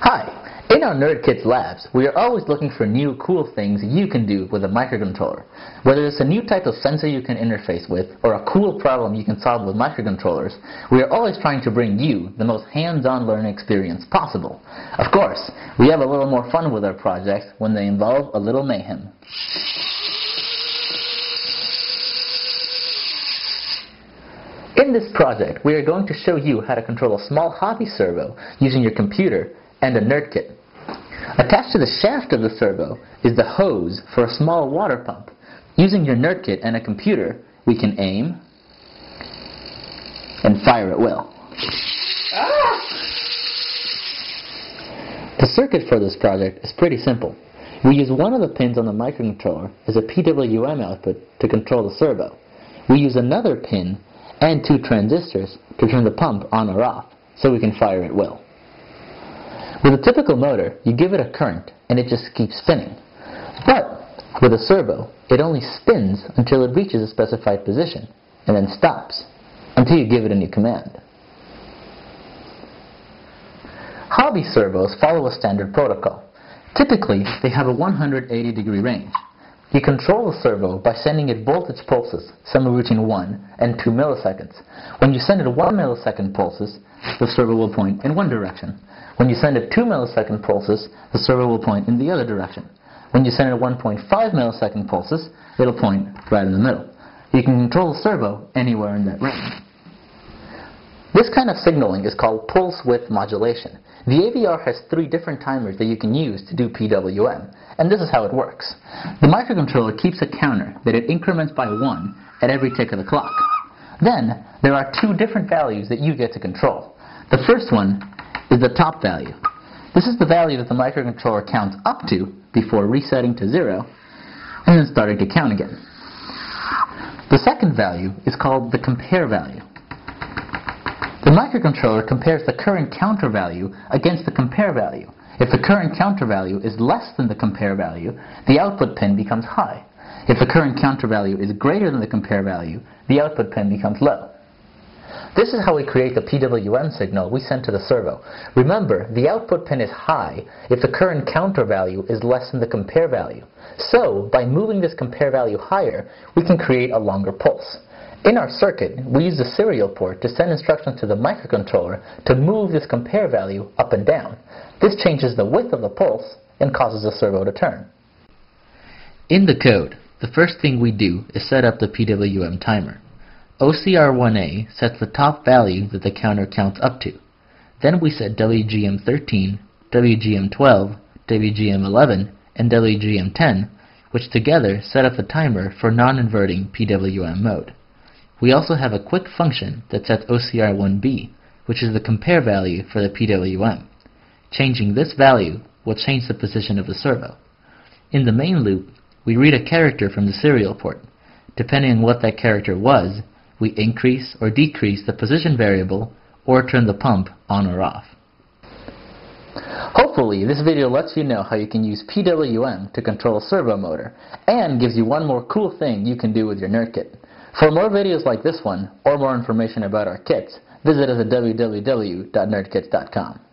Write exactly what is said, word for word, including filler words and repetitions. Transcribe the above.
Hi! In our NerdKits labs, we are always looking for new cool things you can do with a microcontroller. Whether it's a new type of sensor you can interface with, or a cool problem you can solve with microcontrollers, we are always trying to bring you the most hands-on learning experience possible. Of course, we have a little more fun with our projects when they involve a little mayhem. In this project, we are going to show you how to control a small hobby servo using your computer and a NerdKit. Attached to the shaft of the servo is the hose for a small water pump. Using your NerdKit and a computer, we can aim and fire at will. Ah! The circuit for this project is pretty simple. We use one of the pins on the microcontroller as a P W M output to control the servo. We use another pin and two transistors to turn the pump on or off, so we can fire at will. With a typical motor, you give it a current and it just keeps spinning. But with a servo, it only spins until it reaches a specified position, and then stops, until you give it a new command. Hobby servos follow a standard protocol. Typically, they have a one hundred eighty degree range. You control the servo by sending it voltage pulses, somewhere between one and two milliseconds. When you send it one millisecond pulses, the servo will point in one direction. When you send it two millisecond pulses, the servo will point in the other direction. When you send it one point five millisecond pulses, it'll point right in the middle. You can control the servo anywhere in that range. This kind of signaling is called Pulse Width Modulation. The A V R has three different timers that you can use to do P W M, and this is how it works. The microcontroller keeps a counter that it increments by one at every tick of the clock. Then, there are two different values that you get to control. The first one is the top value. This is the value that the microcontroller counts up to before resetting to zero and then starting to count again. The second value is called the compare value. The microcontroller compares the current counter value against the compare value. If the current counter value is less than the compare value, the output pin becomes high. If the current counter value is greater than the compare value, the output pin becomes low. This is how we create the P W M signal we send to the servo. Remember, the output pin is high if the current counter value is less than the compare value. So, by moving this compare value higher, we can create a longer pulse. In our circuit, we use the serial port to send instructions to the microcontroller to move this compare value up and down. This changes the width of the pulse and causes the servo to turn. In the code, the first thing we do is set up the P W M timer. O C R one A sets the top value that the counter counts up to. Then we set W G M thirteen, W G M twelve, W G M eleven, and W G M ten, which together set up the timer for non-inverting P W M mode. We also have a quick function that sets O C R one B, which is the compare value for the P W M. Changing this value will change the position of the servo. In the main loop, we read a character from the serial port. Depending on what that character was, we increase or decrease the position variable or turn the pump on or off. Hopefully, this video lets you know how you can use P W M to control a servo motor, and gives you one more cool thing you can do with your NerdKit. For more videos like this one, or more information about our kits, visit us at w w w dot nerd kits dot com.